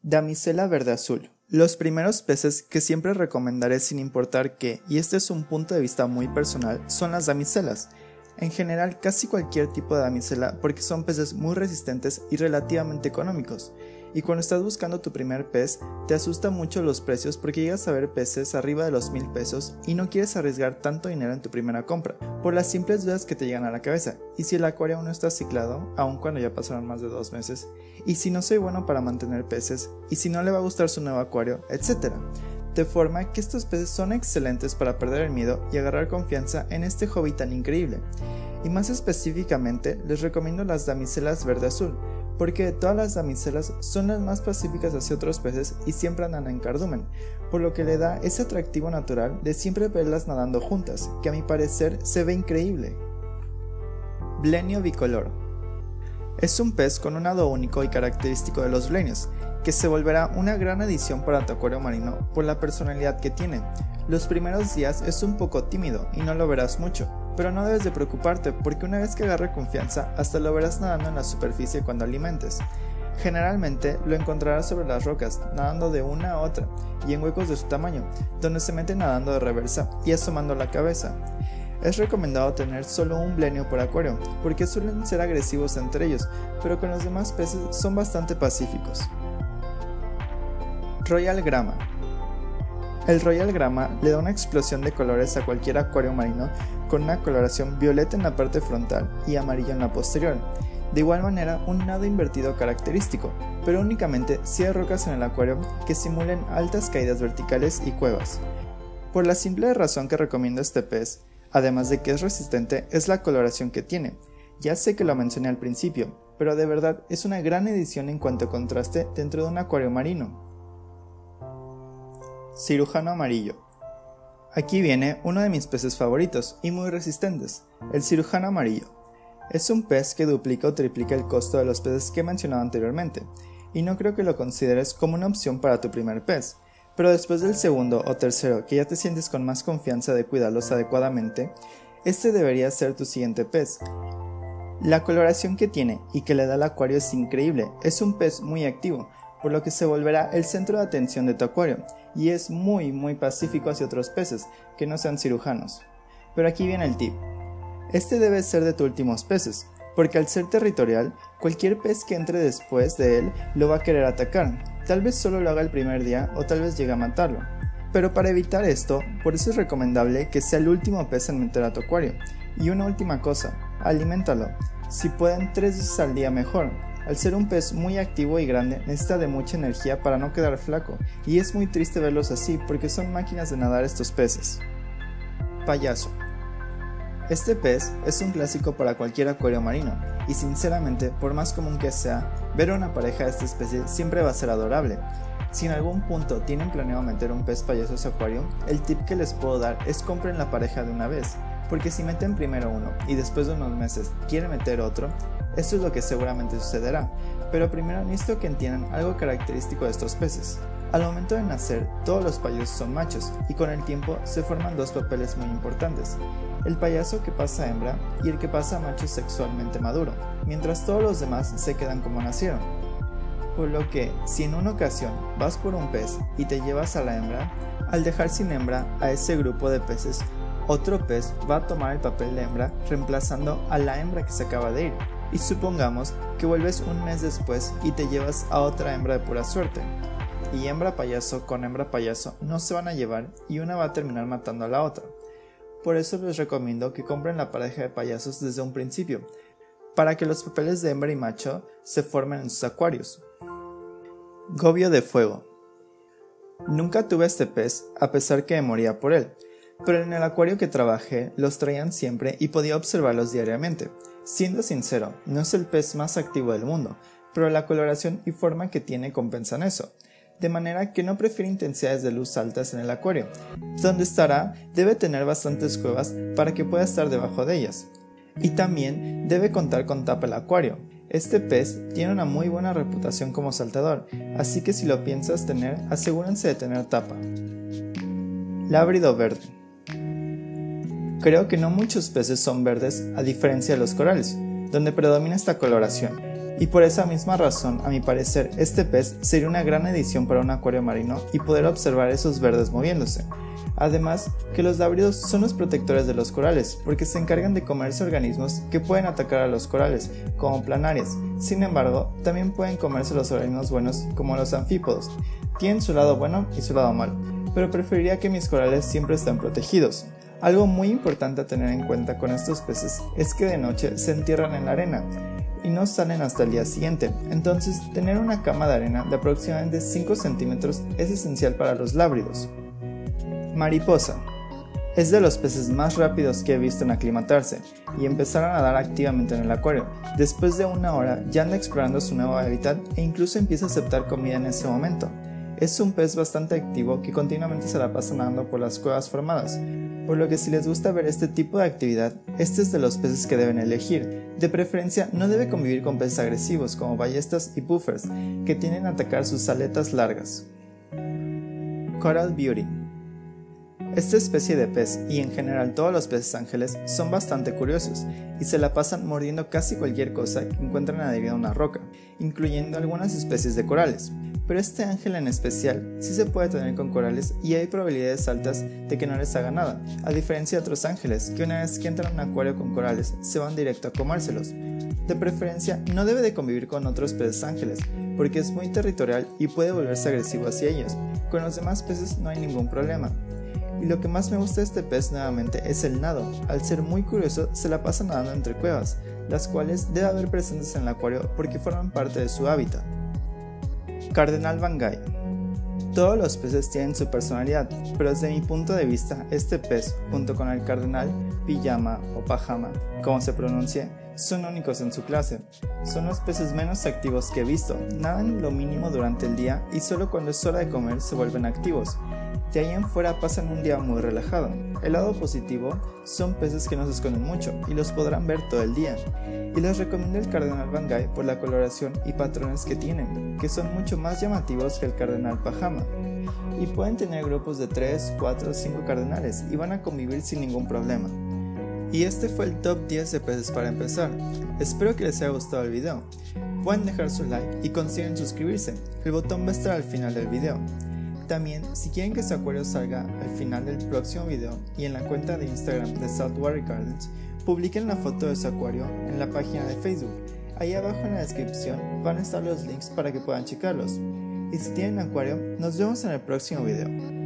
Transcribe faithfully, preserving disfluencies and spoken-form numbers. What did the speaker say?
Damisela verde azul. Los primeros peces que siempre recomendaré sin importar qué, y este es un punto de vista muy personal, son las damiselas. En general casi cualquier tipo de damisela porque son peces muy resistentes y relativamente económicos. Y cuando estás buscando tu primer pez, te asusta mucho los precios porque llegas a ver peces arriba de los mil pesos y no quieres arriesgar tanto dinero en tu primera compra, por las simples dudas que te llegan a la cabeza. Y si el acuario aún no está ciclado, aun cuando ya pasaron más de dos meses, y si no soy bueno para mantener peces, y si no le va a gustar su nuevo acuario, etcétera. De forma que estos peces son excelentes para perder el miedo y agarrar confianza en este hobby tan increíble. Y más específicamente, les recomiendo las damiselas verde azul, porque de todas las damiselas son las más pacíficas hacia otros peces y siempre andan en cardumen, por lo que le da ese atractivo natural de siempre verlas nadando juntas, que a mi parecer se ve increíble. Blenio bicolor. Es un pez con un nado único y característico de los blenios, que se volverá una gran adición para tu acuario marino por la personalidad que tiene. Los primeros días es un poco tímido y no lo verás mucho, pero no debes de preocuparte porque una vez que agarre confianza hasta lo verás nadando en la superficie cuando alimentes. Generalmente lo encontrarás sobre las rocas, nadando de una a otra y en huecos de su tamaño, donde se mete nadando de reversa y asomando la cabeza. Es recomendado tener solo un blenio por acuario, porque suelen ser agresivos entre ellos, pero con los demás peces son bastante pacíficos. Royal Grama. El Royal Grama le da una explosión de colores a cualquier acuario marino con una coloración violeta en la parte frontal y amarillo en la posterior. De igual manera, un nado invertido característico, pero únicamente si hay rocas en el acuario que simulen altas caídas verticales y cuevas. Por la simple razón que recomiendo este pez, además de que es resistente, es la coloración que tiene. Ya sé que lo mencioné al principio, pero de verdad es una gran edición en cuanto a contraste dentro de un acuario marino. Cirujano amarillo. Aquí viene uno de mis peces favoritos y muy resistentes, el cirujano amarillo. Es un pez que duplica o triplica el costo de los peces que he mencionado anteriormente, y no creo que lo consideres como una opción para tu primer pez, pero después del segundo o tercero que ya te sientes con más confianza de cuidarlos adecuadamente, este debería ser tu siguiente pez. La coloración que tiene y que le da al acuario es increíble, es un pez muy activo, por lo que se volverá el centro de atención de tu acuario, y es muy muy pacífico hacia otros peces que no sean cirujanos. Pero aquí viene el tip. Este debe ser de tus últimos peces, porque al ser territorial, cualquier pez que entre después de él lo va a querer atacar, tal vez solo lo haga el primer día o tal vez llegue a matarlo. Pero para evitar esto, por eso es recomendable que sea el último pez en meter a tu acuario. Y una última cosa, aliméntalo, si pueden tres veces al día mejor. Al ser un pez muy activo y grande, necesita de mucha energía para no quedar flaco, y es muy triste verlos así porque son máquinas de nadar estos peces. Payaso. Este pez es un clásico para cualquier acuario marino, y sinceramente, por más común que sea, ver a una pareja de esta especie siempre va a ser adorable. Si en algún punto tienen planeado meter un pez payaso a su acuario, el tip que les puedo dar es compren la pareja de una vez, porque si meten primero uno y después de unos meses quieren meter otro, esto es lo que seguramente sucederá, pero primero necesito que entiendan algo característico de estos peces. Al momento de nacer, todos los payasos son machos y con el tiempo se forman dos papeles muy importantes, el payaso que pasa a hembra y el que pasa a macho sexualmente maduro, mientras todos los demás se quedan como nacieron. Por lo que, si en una ocasión vas por un pez y te llevas a la hembra, al dejar sin hembra a ese grupo de peces, otro pez va a tomar el papel de hembra reemplazando a la hembra que se acaba de ir. Y supongamos que vuelves un mes después y te llevas a otra hembra de pura suerte. Y hembra payaso con hembra payaso no se van a llevar y una va a terminar matando a la otra. Por eso les recomiendo que compren la pareja de payasos desde un principio, para que los papeles de hembra y macho se formen en sus acuarios. Gobio de fuego. Nunca tuve este pez, a pesar que me moría por él, pero en el acuario que trabajé los traían siempre y podía observarlos diariamente. Siendo sincero, no es el pez más activo del mundo, pero la coloración y forma que tiene compensan eso, de manera que no prefiere intensidades de luz altas en el acuario. Donde estará debe tener bastantes cuevas para que pueda estar debajo de ellas. Y también debe contar con tapa el acuario. Este pez tiene una muy buena reputación como saltador, así que si lo piensas tener, asegúrense de tener tapa. Lábrido verde. Creo que no muchos peces son verdes a diferencia de los corales, donde predomina esta coloración, Y por esa misma razón, a mi parecer, este pez sería una gran edición para un acuario marino y poder observar esos verdes moviéndose. Además, que los lábridos son los protectores de los corales, porque se encargan de comerse organismos que pueden atacar a los corales, como planarias. Sin embargo, también pueden comerse los organismos buenos, como los anfípodos. Tienen su lado bueno y su lado malo, pero preferiría que mis corales siempre estén protegidos. Algo muy importante a tener en cuenta con estos peces es que de noche se entierran en la arena y no salen hasta el día siguiente, entonces tener una cama de arena de aproximadamente cinco centímetros es esencial para los lábridos. Mariposa. Es de los peces más rápidos que he visto en aclimatarse y empezar a nadar activamente en el acuario. Después de una hora ya anda explorando su nuevo hábitat e incluso empieza a aceptar comida en ese momento. Es un pez bastante activo que continuamente se la pasa nadando por las cuevas formadas, por lo que si les gusta ver este tipo de actividad, este es de los peces que deben elegir. De preferencia no debe convivir con peces agresivos como ballestas y puffers, que tienden a atacar sus aletas largas. Coral Beauty. Esta especie de pez, y en general todos los peces ángeles, son bastante curiosos y se la pasan mordiendo casi cualquier cosa que encuentran adherida a una roca, incluyendo algunas especies de corales. Pero este ángel en especial sí se puede tener con corales y hay probabilidades altas de que no les haga nada, a diferencia de otros ángeles que una vez que entran a un acuario con corales se van directo a comérselos. De preferencia no debe de convivir con otros peces ángeles, porque es muy territorial y puede volverse agresivo hacia ellos. Con los demás peces no hay ningún problema. Y lo que más me gusta de este pez nuevamente es el nado. Al ser muy curioso se la pasa nadando entre cuevas, las cuales debe haber presentes en el acuario porque forman parte de su hábitat. Cardenal Bangay. Todos los peces tienen su personalidad, pero desde mi punto de vista este pez, junto con el cardenal, pijama o pajama, como se pronuncie, son únicos en su clase. Son los peces menos activos que he visto, nadan lo mínimo durante el día y solo cuando es hora de comer se vuelven activos. De ahí en fuera pasan un día muy relajado. El lado positivo son peces que no se esconden mucho y los podrán ver todo el día. Y les recomiendo el Cardenal Bangay por la coloración y patrones que tienen, que son mucho más llamativos que el Cardenal Pajama. Y pueden tener grupos de tres, cuatro o cinco cardenales y van a convivir sin ningún problema. Y este fue el top diez de peces para empezar. Espero que les haya gustado el video. Pueden dejar su like y consideren suscribirse. El botón va a estar al final del video. También, si quieren que su acuario salga al final del próximo video y en la cuenta de Instagram de Saltwater Gardens, publiquen la foto de su acuario en la página de Facebook. Ahí abajo en la descripción van a estar los links para que puedan checarlos. Y si tienen acuario, nos vemos en el próximo video.